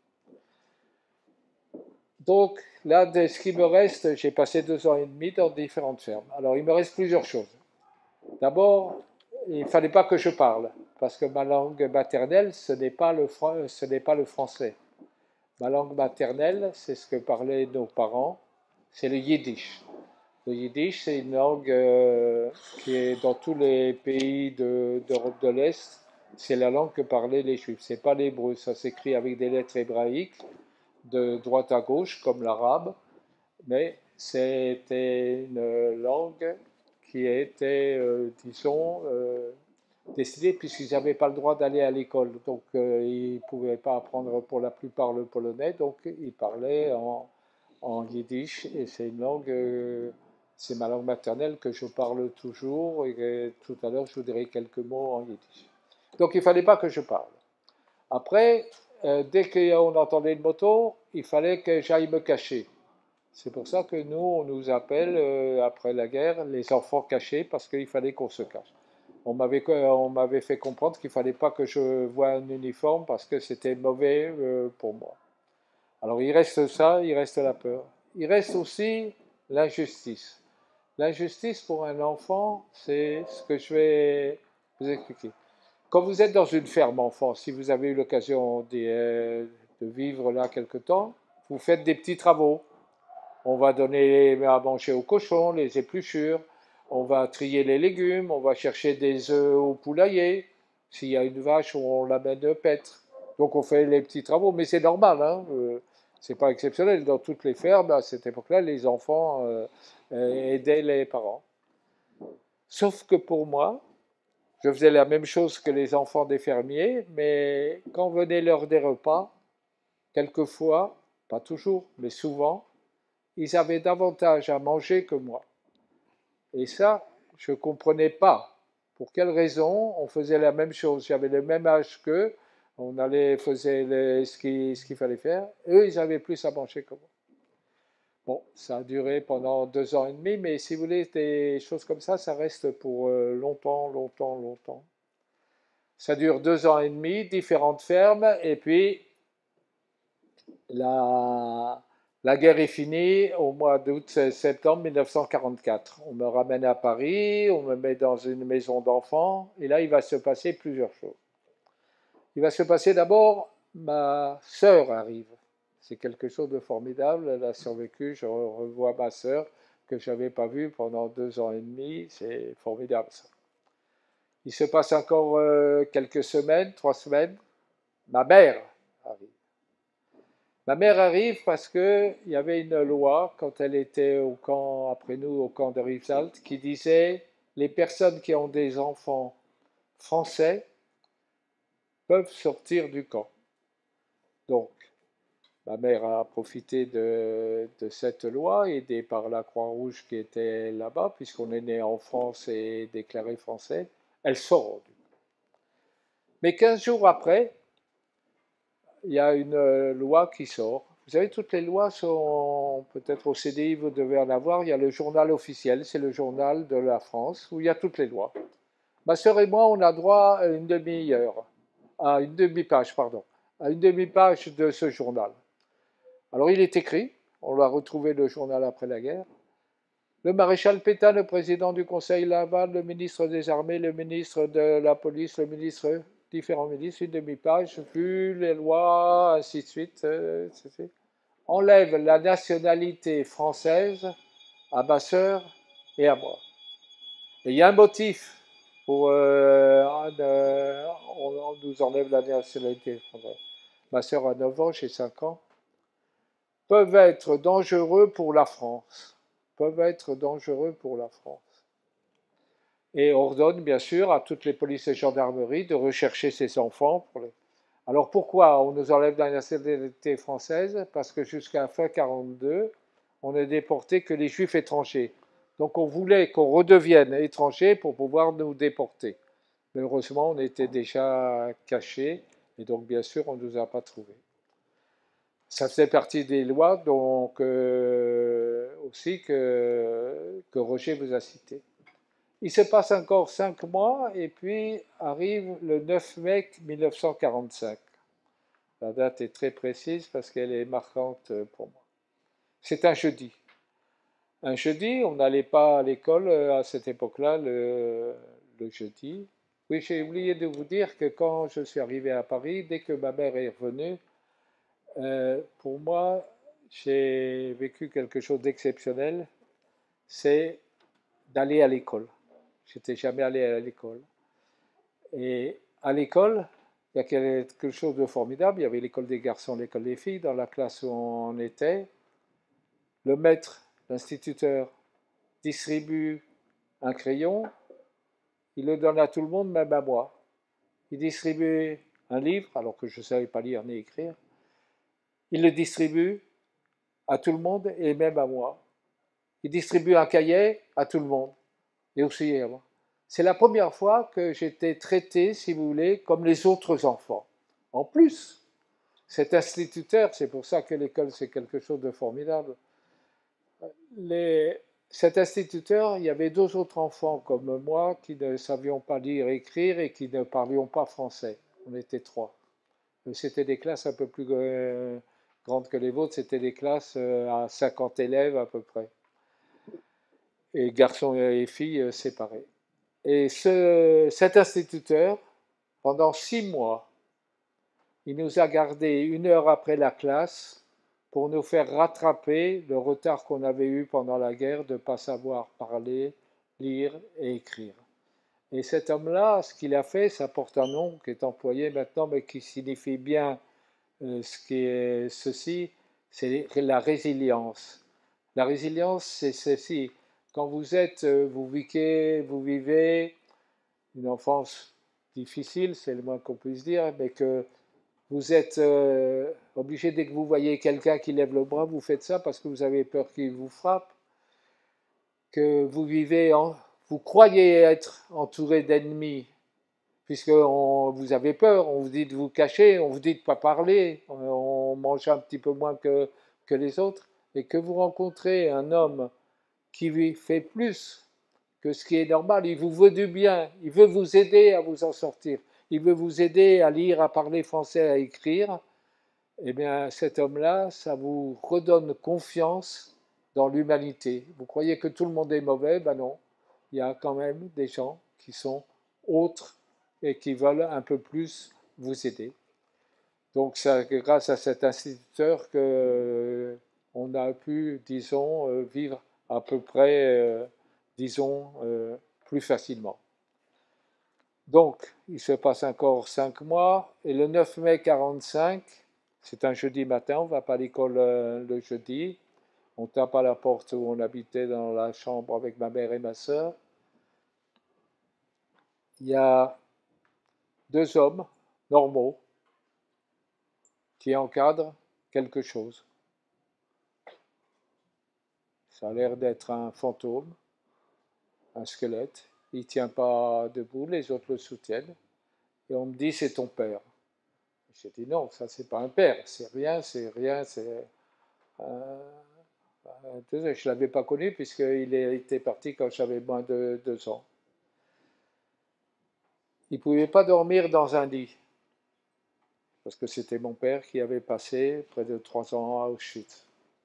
Donc, là, de ce qui me reste, j'ai passé deux ans et demi dans différentes fermes. Alors, il me reste plusieurs choses. D'abord, il ne fallait pas que je parle, parce que ma langue maternelle, ce n'est pas le, ce n'est pas le français. Ma langue maternelle, c'est ce que parlaient nos parents, c'est le yiddish. Le yiddish, c'est une langue euh, qui est dans tous les pays de, d'Europe de l'Est. C'est la langue que parlaient les Juifs. C'est pas l'hébreu. Ça s'écrit avec des lettres hébraïques de droite à gauche, comme l'arabe. Mais c'était une langue qui était, euh, disons, euh, décidée puisqu'ils n'avaient pas le droit d'aller à l'école. Donc, euh, ils ne pouvaient pas apprendre pour la plupart le polonais. Donc, ils parlaient en, en yiddish. Et c'est une langue... Euh, C'est ma langue maternelle que je parle toujours et que, tout à l'heure je vous dirai quelques mots en yiddish. Donc il ne fallait pas que je parle. Après, euh, dès qu'on entendait une moto, il fallait que j'aille me cacher. C'est pour ça que nous, on nous appelle, euh, après la guerre, les enfants cachés, parce qu'il fallait qu'on se cache. On m'avait, on m'avait fait comprendre qu'il ne fallait pas que je voie un uniforme parce que c'était mauvais euh, pour moi. Alors il reste ça, il reste la peur. Il reste aussi l'injustice. L'injustice pour un enfant, c'est ce que je vais vous expliquer. Quand vous êtes dans une ferme enfant, si vous avez eu l'occasion de, de vivre là quelque temps, vous faites des petits travaux. On va donner à manger aux cochons, les épluchures, on va trier les légumes, on va chercher des œufs au poulailler. S'il y a une vache, on l'amène paître. Donc on fait les petits travaux, mais c'est normal, hein, euh, c'est pas exceptionnel. Dans toutes les fermes, à cette époque-là, les enfants euh, aidaient les parents. Sauf que pour moi, je faisais la même chose que les enfants des fermiers, mais quand venait l'heure des repas, quelquefois, pas toujours, mais souvent, ils avaient davantage à manger que moi. Et ça, je ne comprenais pas. Pour quelle raison on faisait la même chose? J'avais le même âge qu'eux, on allait, faisait le, ce qu'il ce qu'il fallait faire. Eux, ils avaient plus à manger que moi. Bon, ça a duré pendant deux ans et demi, mais si vous voulez, des choses comme ça, ça reste pour euh, longtemps, longtemps, longtemps. Ça dure deux ans et demi, différentes fermes, et puis la, la guerre est finie au mois d'août-septembre mille neuf cent quarante-quatre. On me ramène à Paris, on me met dans une maison d'enfants, et là, il va se passer plusieurs choses. Il va se passer d'abord, ma sœur arrive. C'est quelque chose de formidable, elle a survécu, je revois ma sœur que je n'avais pas vue pendant deux ans et demi, c'est formidable ça. Il se passe encore euh, quelques semaines, trois semaines, ma mère arrive. Ma mère arrive parce qu'il y avait une loi, quand elle était au camp, après nous, au camp de Rivesaltes, qui disait les personnes qui ont des enfants français peuvent sortir du camp. Donc, ma mère a profité de, de cette loi, aidée par la Croix-Rouge qui était là-bas, puisqu'on est né en France et déclaré français. Elle sort du camp. Mais quinze jours après, il y a une loi qui sort. Vous savez, toutes les lois sont, peut-être au C D I, vous devez en avoir, il y a le journal officiel, c'est le journal de la France, où il y a toutes les lois. Ma sœur et moi, on a droit à une demi-heure, à une demi-page, pardon, à une demi-page de ce journal. Alors il est écrit, on l'a retrouvé le journal après la guerre. Le maréchal Pétain, le président du Conseil Laval, le ministre des Armées, le ministre de la Police, le ministre, différents ministres, une demi-page, vu les lois, ainsi de suite, euh, enlève la nationalité française à ma sœur et à moi. Et il y a un motif pour euh, euh, on, on nous enlève la nationalité française. Ma sœur a neuf ans, j'ai cinq ans. Peuvent être dangereux pour la France. Peuvent être dangereux pour la France. Et ordonne bien sûr à toutes les polices et gendarmeries de rechercher ces enfants. Pour les... Alors pourquoi on nous enlève la nationalité française? Parce que jusqu'à fin quarante-deux, on ne déportait que les juifs étrangers. Donc on voulait qu'on redevienne étrangers pour pouvoir nous déporter. Mais heureusement, on était déjà cachés et donc bien sûr, on ne nous a pas trouvés. Ça faisait partie des lois donc euh, aussi que, que Roger vous a citées. Il se passe encore cinq mois et puis arrive le neuf mai mille neuf cent quarante-cinq. La date est très précise parce qu'elle est marquante pour moi. C'est un jeudi. Un jeudi, on n'allait pas à l'école à cette époque-là, le, le jeudi. Oui, j'ai oublié de vous dire que quand je suis arrivé à Paris, dès que ma mère est revenue, euh, pour moi, j'ai vécu quelque chose d'exceptionnel, c'est d'aller à l'école. Je n'étais jamais allé à l'école. Et à l'école, il y a quelque chose de formidable. Il y avait l'école des garçons, l'école des filles. Dans la classe où on était, le maître, l'instituteur, distribue un crayon. Il le donne à tout le monde, même à moi. Il distribue un livre, alors que je ne savais pas lire ni écrire. Il le distribue à tout le monde et même à moi. Il distribue un cahier à tout le monde et aussi à moi. C'est la première fois que j'étais traité, si vous voulez, comme les autres enfants. En plus, cet instituteur, c'est pour ça que l'école c'est quelque chose de formidable, Les, cet instituteur, il y avait deux autres enfants comme moi qui ne savions pas lire et écrire et qui ne parlions pas français. On était trois. C'était des classes un peu plus euh, grandes que les vôtres, c'était des classes euh, à cinquante élèves à peu près, et garçons et filles euh, séparés. Et ce, cet instituteur, pendant six mois, il nous a gardés une heure après la classe pour nous faire rattraper le retard qu'on avait eu pendant la guerre de ne pas savoir parler, lire et écrire. Et cet homme-là, ce qu'il a fait, ça porte un nom qui est employé maintenant, mais qui signifie bien euh, ce qui est ceci, c'est la résilience. La résilience, c'est ceci. Quand vous êtes, euh, vous vivez, vous vivez une enfance difficile, c'est le moins qu'on puisse dire, mais que vous êtes euh, obligé, dès que vous voyez quelqu'un qui lève le bras, vous faites ça parce que vous avez peur qu'il vous frappe, que vous vivez, en, vous croyez être entouré d'ennemis, puisque on, vous avez peur, on vous dit de vous cacher, on vous dit de ne pas parler, on mange un petit peu moins que, que les autres, et que vous rencontrez un homme qui fait plus que ce qui est normal, il vous veut du bien, il veut vous aider à vous en sortir, il veut vous aider à lire, à parler français, à écrire, eh bien cet homme-là, ça vous redonne confiance dans l'humanité. Vous croyez que tout le monde est mauvais? Ben non, il y a quand même des gens qui sont autres et qui veulent un peu plus vous aider. Donc c'est grâce à cet instituteur que on a pu, disons, vivre à peu près, euh, disons, euh, plus facilement. Donc, il se passe encore cinq mois, et le neuf mai quarante-cinq, c'est un jeudi matin, on ne va pas à l'école euh, le jeudi, on tape à la porte où on habitait dans la chambre avec ma mère et ma sœur. Il y a deux hommes normaux qui encadrent quelque chose. Ça a l'air d'être un fantôme, un squelette. Il ne tient pas debout, les autres le soutiennent. Et on me dit, c'est ton père. J'ai dit, non, ça, c'est pas un père. C'est rien, c'est rien, c'est... Euh, je ne l'avais pas connu puisqu'il était parti quand j'avais moins de deux ans. Il ne pouvait pas dormir dans un lit parce que c'était mon père qui avait passé près de trois ans à Auschwitz.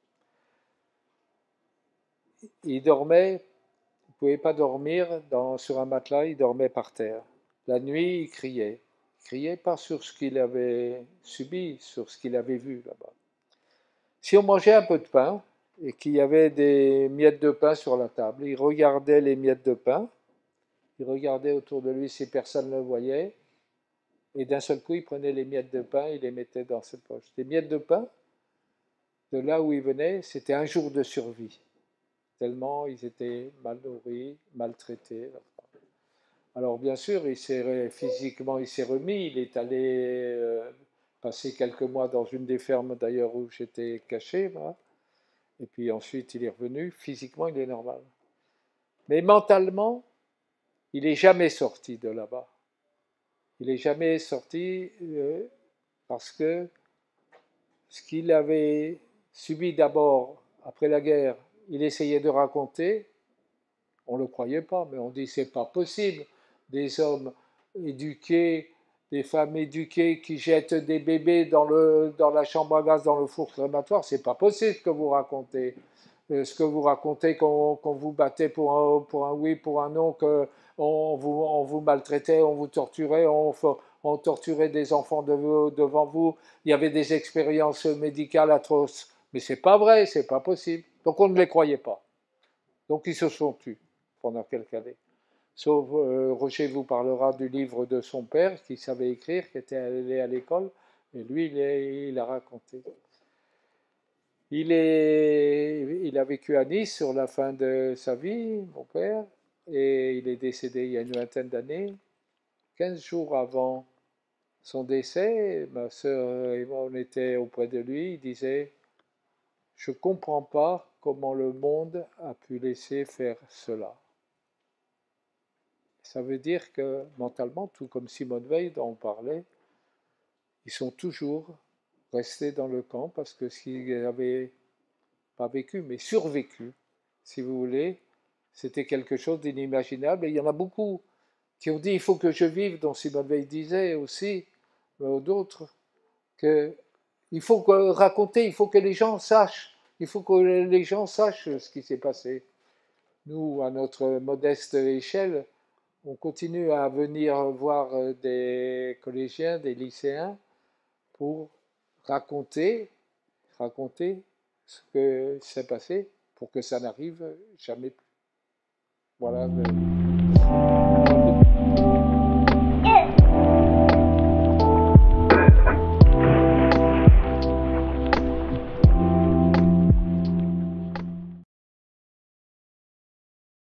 Il dormait, il ne pouvait pas dormir dans, sur un matelas, il dormait par terre. La nuit, il criait. Il criait pas sur ce qu'il avait subi, sur ce qu'il avait vu là-bas. Si on mangeait un peu de pain et qu'il y avait des miettes de pain sur la table, il regardait les miettes de pain, il regardait autour de lui si personne ne le voyait, et d'un seul coup, il prenait les miettes de pain, il les mettait dans cette poche. Les miettes de pain, de là où il venait, c'était un jour de survie, tellement ils étaient mal nourris, maltraités. Alors bien sûr, il s'est, physiquement, il s'est remis, il est allé euh, passer quelques mois dans une des fermes d'ailleurs où j'étais caché, moi. Et puis ensuite, il est revenu. Physiquement, il est normal. Mais mentalement, il n'est jamais sorti de là-bas. Il n'est jamais sorti euh, parce que ce qu'il avait subi d'abord après la guerre, il essayait de raconter. On ne le croyait pas, mais on dit c'est pas possible. Des hommes éduqués, des femmes éduquées qui jettent des bébés dans, le, dans la chambre à gaz, dans le four crématoire, c'est pas possible ce que vous racontez. Ce que vous racontez qu'on qu'on vous battait pour un, pour un oui, pour un non, qu'on vous, on vous maltraitait, on vous torturait, on, on torturait des enfants de, devant vous, il y avait des expériences médicales atroces. Mais c'est pas vrai, c'est pas possible. Donc on ne les croyait pas. Donc ils se sont tus pendant quelques années. Sauf euh, Roger vous parlera du livre de son père qui savait écrire, qui était allé à l'école, et lui il, est, il a raconté. Il, est, il a vécu à Nice sur la fin de sa vie, mon père, et il est décédé il y a une vingtaine d'années. Quinze jours avant son décès, ma sœur et moi on était auprès de lui, il disait « Je ne comprends pas comment le monde a pu laisser faire cela ». Ça veut dire que mentalement, tout comme Simone Veil dont on parlait, ils sont toujours restés dans le camp parce que s'ils avaient pas vécu, mais survécu, si vous voulez. C'était quelque chose d'inimaginable. Et il y en a beaucoup qui ont dit il faut que je vive, dont Simone Veil disait aussi, euh, d'autres, que il faut que, raconter, il faut que les gens sachent, il faut que les gens sachent ce qui s'est passé. Nous, à notre modeste échelle, on continue à venir voir des collégiens, des lycéens, pour raconter, raconter ce que s'est passé pour que ça n'arrive jamais plus. Voilà.